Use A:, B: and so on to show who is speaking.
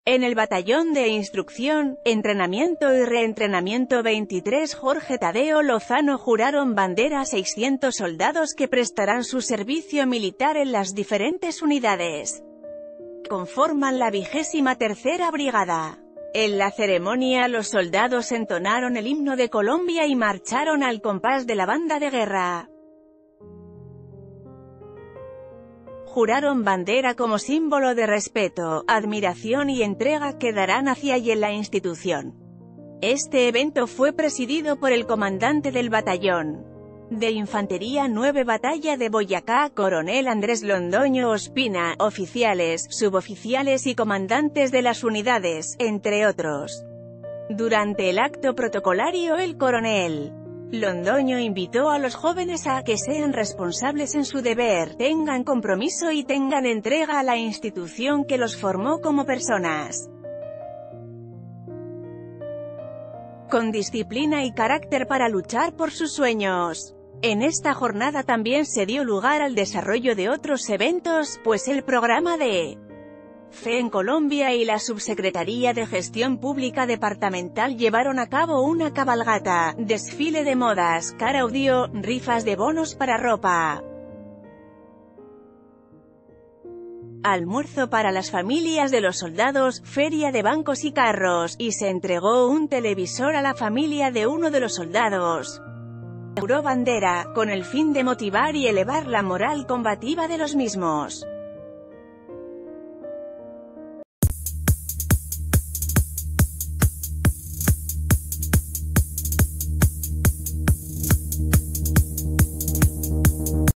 A: En el Batallón de Instrucción, Entrenamiento y Reentrenamiento 23 Jorge Tadeo Lozano juraron bandera a 600 soldados que prestarán su servicio militar en las diferentes unidades. Conforman la 23ª Brigada. En la ceremonia los soldados entonaron el himno de Colombia y marcharon al compás de la banda de guerra. Juraron bandera como símbolo de respeto, admiración y entrega que darán hacia y en la institución. Este evento fue presidido por el comandante del Batallón de Infantería 9 Batalla de Boyacá, Coronel Andrés Londoño Ospina, oficiales, suboficiales y comandantes de las unidades, entre otros. Durante el acto protocolario el coronel Londoño invitó a los jóvenes a que sean responsables en su deber, tengan compromiso y tengan entrega a la institución que los formó como personas, con disciplina y carácter para luchar por sus sueños. En esta jornada también se dio lugar al desarrollo de otros eventos, pues el programa de Fe en Colombia y la Subsecretaría de Gestión Pública Departamental llevaron a cabo una cabalgata, desfile de modas, car audio, rifas de bonos para ropa, almuerzo para las familias de los soldados, feria de bancos y carros, y se entregó un televisor a la familia de uno de los soldados. Juró bandera, con el fin de motivar y elevar la moral combativa de los mismos.